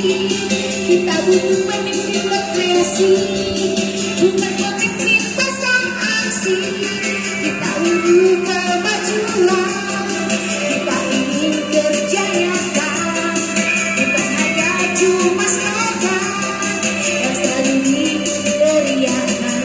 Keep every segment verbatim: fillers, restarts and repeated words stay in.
Kita butuh pemimpin berkreasi, bukan pemimpin pasang aksi. Kita butuh kemajuan, kita ingin kerja nyata, bukan hanya cuma slogan yang selalu diteriakan.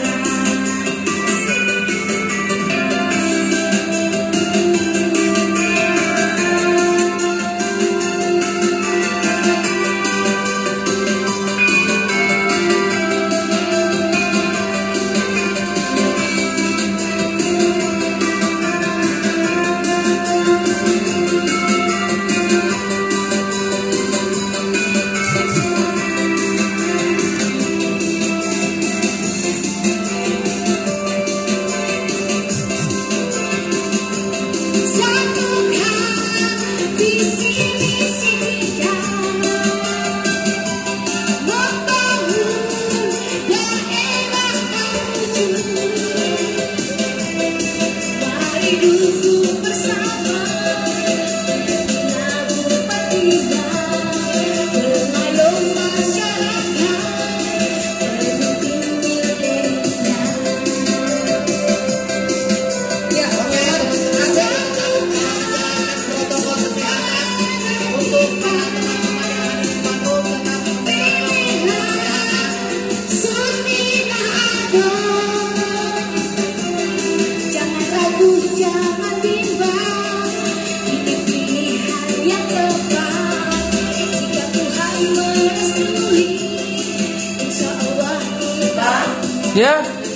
Jangan bimbang, ini pilihan yang tepat. Jika Tuhan merestui, insya Allah kita. Ya.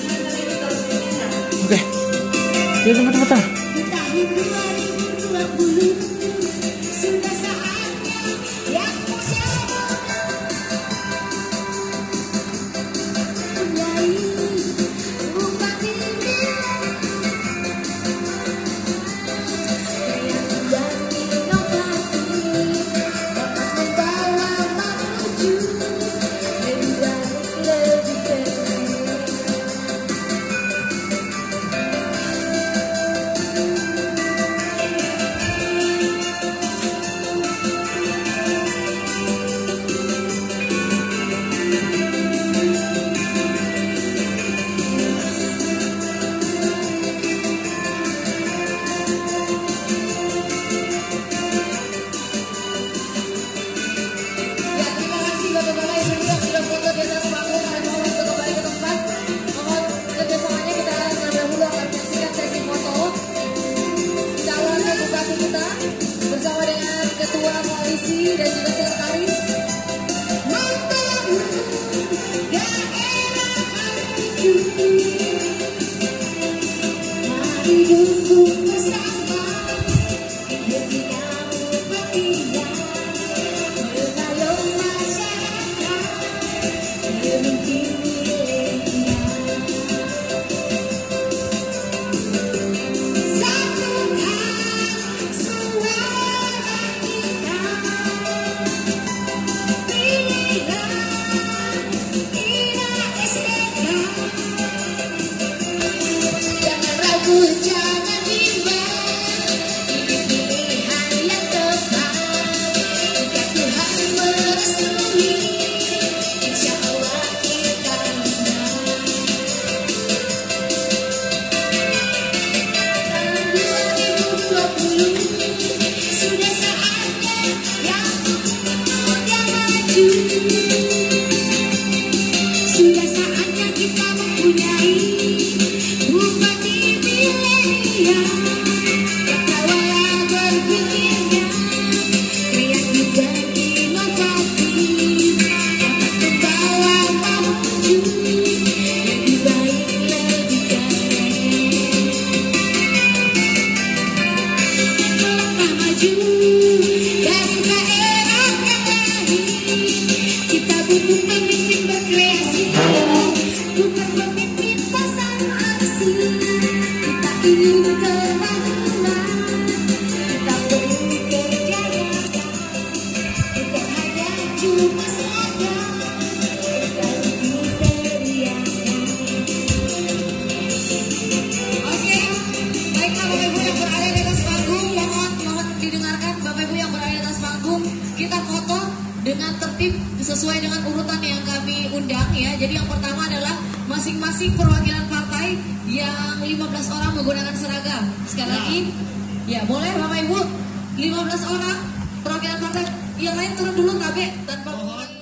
Oke. Ya teman-teman. Di tahun dua ribu dua puluh sudah saatnya yang bersama mulai rumah ini. Bersama dengan Ketua Koalisi dan juga Sekretaris membangun daerah maju. Mari dukung bersama dengan berpihak, mengayomi masyarakat demi milenial. Jangan bimbang, ini pilihan yang tepat. Jika Tuhan merestui, insya Allah kita menang. Tahun dua ribu dua puluh sudah saatnya yang muda maju. Sudah saatnya kita mempunyai bupati milenial yang kawal berpikirnya kreatif dan inovatif, dapat membawa maju lebih baik, lebih keren. Selangkah maju dari daerah yang lain, kita butuh pemimpin berkreasi, bukan pemimpin pasang aksi. Kita ingin kemajuan, kita perlu kerja nyata, bukan hanya cuma slogan yang selalu diteriakan. Oke, baiklah Bapak Ibu yang berada di atas panggung, mohon mohon didengarkan Bapak Ibu yang berada di atas panggung, kita foto dengan tertib. sesuai dengan urutan yang kami undang ya. Jadi yang pertama adalah masing-masing perwakilan partai yang lima belas orang menggunakan seragam. Sekali Ya. lagi, ya boleh Bapak Ibu, lima belas orang perwakilan partai. Yang lain turun dulu K B tanpa mengulangi.